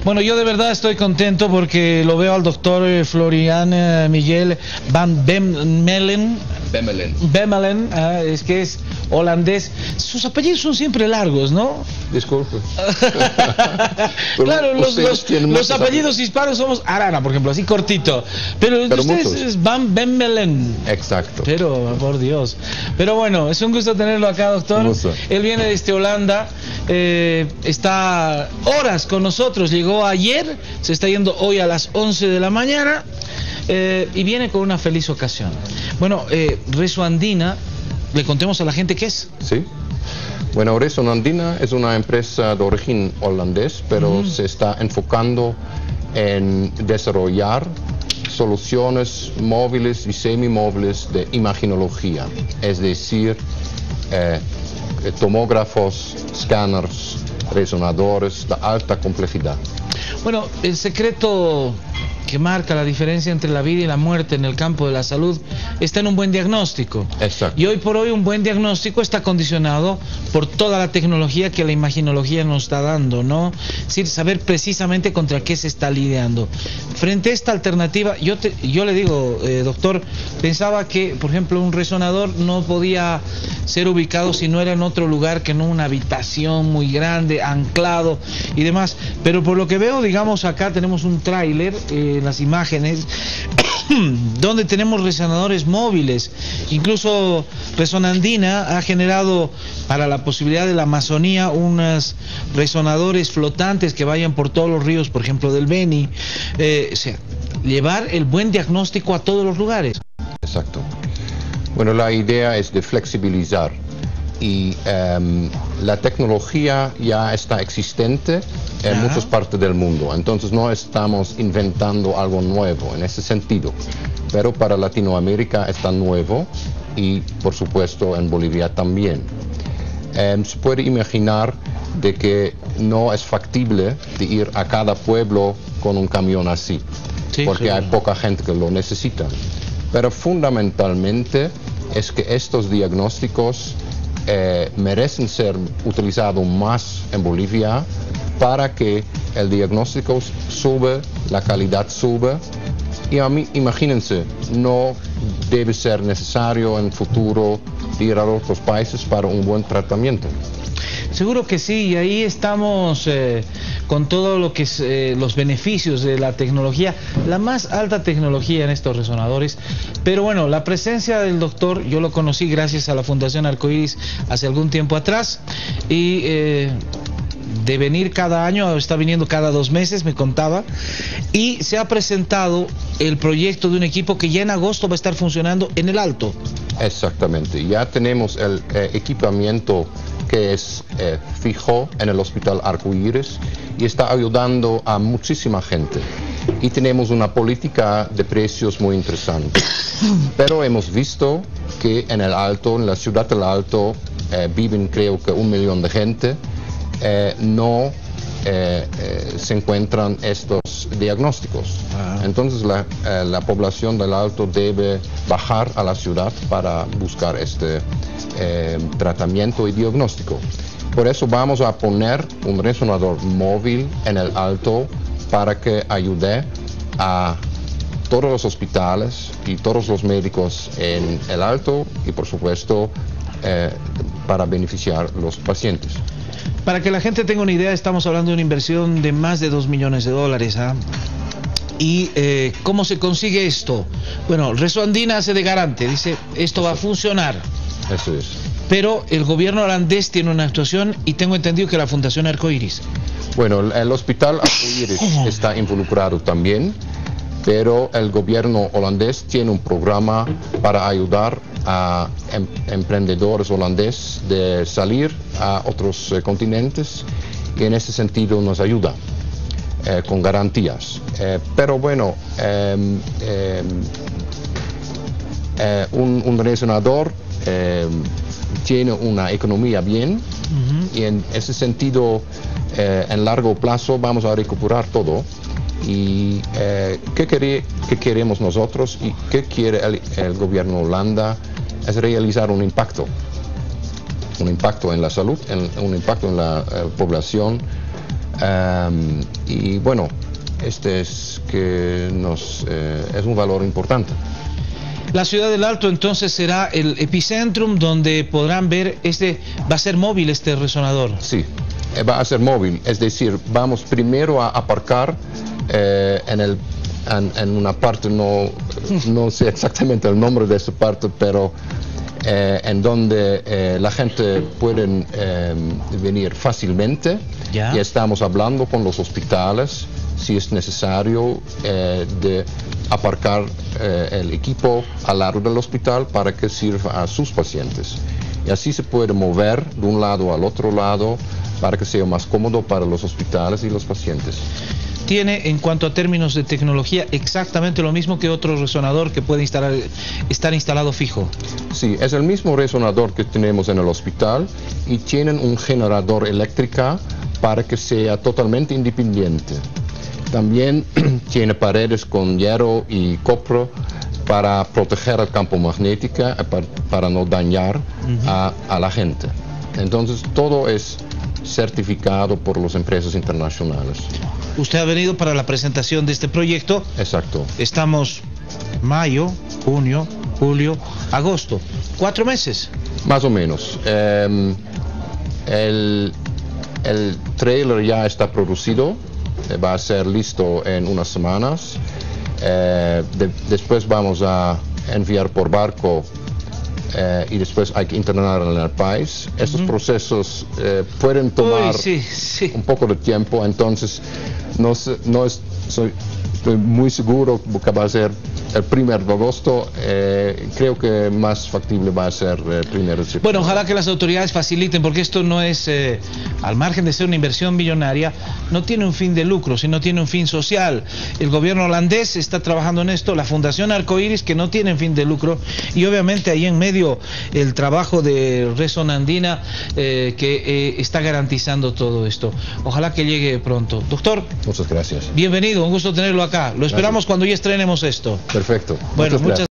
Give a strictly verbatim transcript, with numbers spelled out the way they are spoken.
Bueno, yo de verdad estoy contento porque lo veo al doctor eh, Florian eh, Miguel van Bemmelen. Bemmelen. Bemmelen, ah, es que es holandés. Sus apellidos son siempre largos, ¿no? Disculpe. Claro, los, los, los apellidos hispanos somos Arana, por ejemplo, así cortito. Pero, Pero ustedes muchos. es Van Bemmelen. Exacto. Pero, por Dios. Pero bueno, es un gusto tenerlo acá, doctor. Un gusto. Él viene desde Holanda, eh, está horas con nosotros, llegó ayer, se está yendo hoy a las once de la mañana eh, y viene con una feliz ocasión. Bueno, eh, Rezo Andina, le contemos a la gente qué es. Sí. Bueno, Rezo Andina es una empresa de origen holandés, pero Mm. se está enfocando en desarrollar soluciones móviles y semimóviles de imaginología, es decir, eh, tomógrafos, escáneres, resonadores de alta complejidad. Bueno, el secreto que marca la diferencia entre la vida y la muerte en el campo de la salud está en un buen diagnóstico. Exacto. Y hoy por hoy un buen diagnóstico está condicionado por toda la tecnología que la imaginología nos está dando, ¿no? Es decir, saber precisamente contra qué se está lidiando. Frente a esta alternativa, yo, te, yo le digo, eh, doctor, pensaba que, por ejemplo, un resonador no podía ser ubicado si no era en otro lugar que no una habitación muy grande, anclado y demás. Pero por lo que veo, digamos, acá tenemos un tráiler, eh, en las imágenes, donde tenemos resonadores móviles. Incluso Resonandina ha generado para la posibilidad de la Amazonía unos resonadores flotantes que vayan por todos los ríos, por ejemplo del Beni, eh, o sea, llevar el buen diagnóstico a todos los lugares. Exacto. Bueno, la idea es de flexibilizar y um, la tecnología ya está existente en Ajá. muchas partes del mundo, entonces no estamos inventando algo nuevo en ese sentido, pero para Latinoamérica está nuevo y por supuesto en Bolivia también. Um, se puede imaginar de que no es factible de ir a cada pueblo con un camión así, Sí, porque seguro. hay poca gente que lo necesita, pero fundamentalmente es que estos diagnósticos Eh, merecen ser utilizados más en Bolivia para que el diagnóstico sube, la calidad sube y a mí, imagínense, no debe ser necesario en el futuro ir a otros países para un buen tratamiento. Seguro que sí, y ahí estamos eh, con todo lo que es eh, los beneficios de la tecnología, la más alta tecnología en estos resonadores. Pero bueno, la presencia del doctor, yo lo conocí gracias a la Fundación Arcoiris hace algún tiempo atrás, y eh, de venir cada año, está viniendo cada dos meses, me contaba, y se ha presentado el proyecto de un equipo que ya en agosto va a estar funcionando en el Alto. Exactamente, ya tenemos el eh, equipamiento que es eh, fijo en el Hospital Arcoiris y está ayudando a muchísima gente. Y tenemos una política de precios muy interesante. Pero hemos visto que en el Alto, en la ciudad del Alto, eh, viven creo que un millón de gente, eh, no eh, eh, se encuentran estos diagnósticos. Ah. Entonces la, eh, la población del Alto debe bajar a la ciudad para buscar este eh, tratamiento y diagnóstico. Por eso vamos a poner un resonador móvil en el Alto para que ayude a todos los hospitales y todos los médicos en el Alto y por supuesto eh, para beneficiar a los pacientes. Para que la gente tenga una idea, estamos hablando de una inversión de más de dos millones de dólares. ¿ah? ¿Y eh, cómo se consigue esto? Bueno, Rezo Andina hace de garante, dice, esto va a funcionar. Eso es. Pero el gobierno holandés tiene una actuación y tengo entendido que la Fundación Arcoiris. Bueno, el, el Hospital Arcoiris está involucrado también, pero el gobierno holandés tiene un programa para ayudar a em, emprendedores holandeses de salir a otros eh, continentes y en ese sentido nos ayuda eh, con garantías. Eh, pero bueno, eh, eh, eh, un, un resonador eh, tiene una economía bien Uh-huh. y en ese sentido eh, en largo plazo vamos a recuperar todo. Y eh, ¿qué, quere, ¿qué queremos nosotros y qué quiere el, el gobierno Holanda? Es realizar un impacto, un impacto en la salud, en, un impacto en la eh, población Um, y bueno, este es que nos eh, es un valor importante. La ciudad del Alto entonces será el epicentrum donde podrán ver, este va a ser móvil este resonador. Sí, va a ser móvil, es decir, vamos primero a aparcar eh, en, el, en, en una parte, no, no sé exactamente el nombre de esa parte, pero eh, en donde eh, la gente puede eh, venir fácilmente. ¿Ya? Y estamos hablando con los hospitales si es necesario eh, de aparcar eh, el equipo al lado del hospital para que sirva a sus pacientes. Y así se puede mover de un lado al otro lado para que sea más cómodo para los hospitales y los pacientes. Tiene, en cuanto a términos de tecnología, exactamente lo mismo que otro resonador que puede instalar, estar instalado fijo. Sí, es el mismo resonador que tenemos en el hospital y tienen un generador eléctrico para que sea totalmente independiente. También tiene paredes con hierro y copro para proteger el campo magnético, para, para no dañar uh-huh. a, a la gente. Entonces todo es certificado por las empresas internacionales. Usted ha venido para la presentación de este proyecto. Exacto. Estamos mayo, junio, julio, agosto. ¿Cuatro meses? Más o menos. Eh, el, el trailer ya está producido. Va a ser listo en unas semanas. Eh, de, después vamos a enviar por barco eh, y después hay que internarlo en el país. Estos uh-huh. procesos eh, pueden tomar Uy, sí, sí. un poco de tiempo, entonces no, sé, no es, soy, estoy muy seguro que va a ser el primero de agosto. Eh, creo que más factible va a ser el primero de septiembre. Bueno, ojalá que las autoridades faciliten, porque esto no es, eh, al margen de ser una inversión millonaria, no tiene un fin de lucro, sino tiene un fin social. El gobierno holandés está trabajando en esto, la Fundación Arcoiris, que no tiene fin de lucro, y obviamente ahí en medio el trabajo de Resonandina, eh, que eh, está garantizando todo esto. Ojalá que llegue pronto. Doctor. Muchas gracias. Bienvenido, un gusto tenerlo acá. Lo esperamos gracias. Cuando ya estrenemos esto. Perfecto. Bueno, muchas, muchas